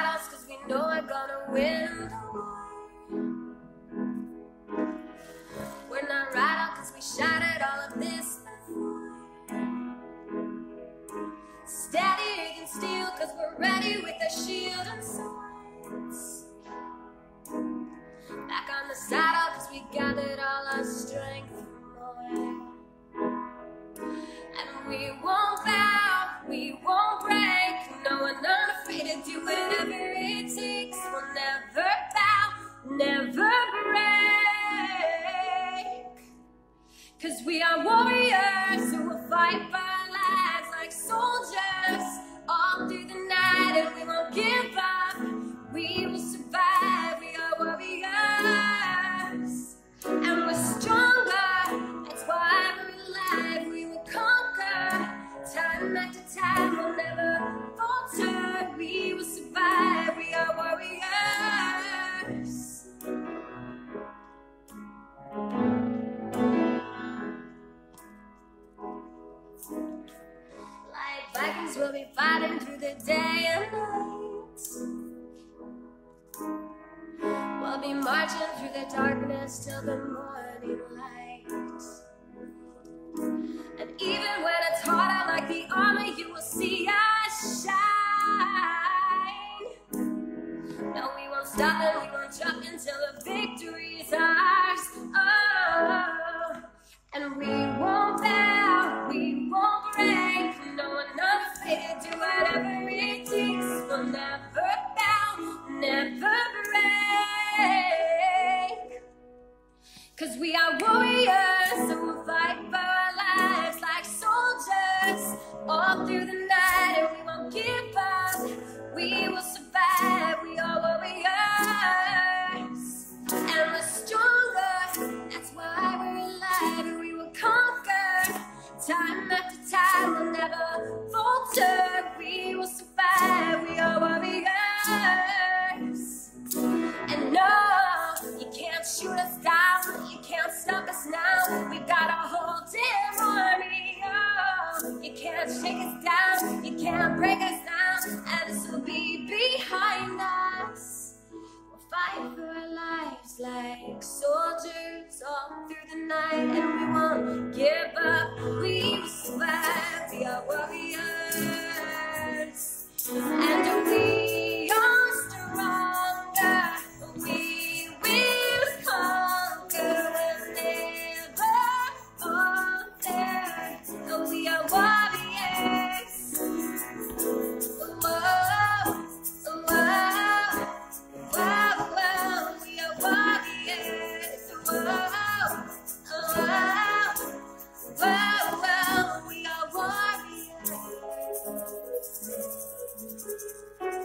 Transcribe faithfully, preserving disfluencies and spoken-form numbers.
battles, cause we know we're gonna win the war. We're not right out cause we shattered all of this before. Steady and steel cause we're ready with a shield and swords. Back on the saddle cause we gathered all our strength more. And we won't bow, we won't break. No, we're not afraid to do whatever it takes. We'll never bow, never break. Cause we are warriors who will fight for our lives like soldiers all through the night. And we won't give up, we will survive. We are warriors and we're stronger. That's why we're alive. We will conquer time after time. We'll never falter, we will survive. We are warriors. Like Vikings, we'll be fighting through the day and night. We'll be marching through the darkness till the morning light. And even when it's harder, like the armor, you will see us shine. No, we won't stop and we won't jump until the victory is ours. Oh, and we won't bow, we won't break. No, we're not afraid to do whatever it takes. We'll never bow, never break. Cause we are warriors and we'll fight for our lives like soldiers all through the night. And we won't give up, we will survive. We are warriors and we're stronger. That's why we're alive. And we will conquer time after time. We'll never falter, we will survive. We are warriors. And no, you can't shoot us down, you can't stop us now. We've got a whole damn army. Oh, you can't shake us down, you can't break us down. And this will be behind us. We'll fight for our lives like soldiers all through the night. And we won't give up, we will survive. We are warriors. And we are stronger. We will conquer and never falter. And we are warriors. Whoa, whoa, whoa, whoa. We are warriors. Whoa, whoa, whoa, whoa. We are warriors.